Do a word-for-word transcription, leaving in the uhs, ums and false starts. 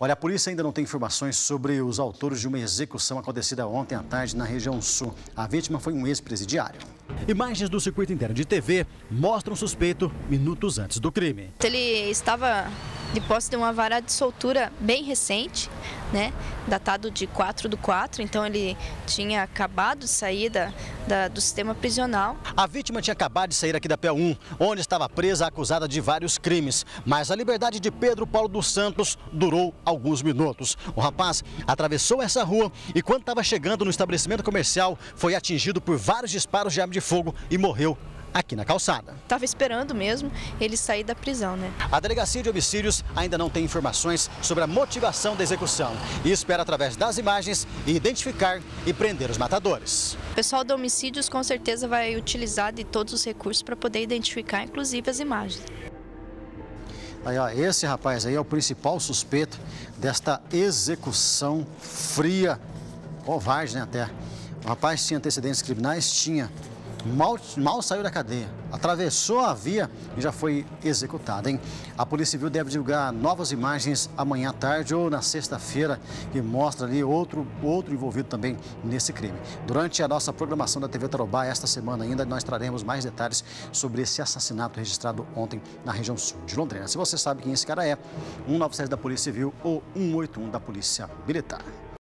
Olha, a polícia ainda não tem informações sobre os autores de uma execução acontecida ontem à tarde na região sul. A vítima foi um ex-presidiário. Imagens do circuito interno de T V mostram o suspeito minutos antes do crime. Ele estava de posse de uma vara de soltura bem recente, né, datado de quatro do quatro, então ele tinha acabado de sair da, da, do sistema prisional. A vítima tinha acabado de sair aqui da P um, onde estava presa acusada de vários crimes, mas a liberdade de Pedro Paulo dos Santos durou alguns minutos. O rapaz atravessou essa rua e quando estava chegando no estabelecimento comercial foi atingido por vários disparos de arma de fogo e morreu aqui na calçada. Estava esperando mesmo ele sair da prisão, né? A Delegacia de Homicídios ainda não tem informações sobre a motivação da execução e espera, através das imagens, identificar e prender os matadores. O pessoal de homicídios com certeza vai utilizar de todos os recursos para poder identificar, inclusive, as imagens. Aí, ó, esse rapaz aí é o principal suspeito desta execução fria, covarde, né, até. O rapaz tinha antecedentes criminais, tinha. Mal, mal saiu da cadeia, atravessou a via e já foi executado, hein? A Polícia Civil deve divulgar novas imagens amanhã à tarde ou na sexta-feira, que mostra ali outro, outro envolvido também nesse crime. Durante a nossa programação da T V Tarobá, esta semana ainda, nós traremos mais detalhes sobre esse assassinato registrado ontem na região sul de Londrina. Se você sabe quem esse cara é, um nove sete da Polícia Civil ou um oito um da Polícia Militar.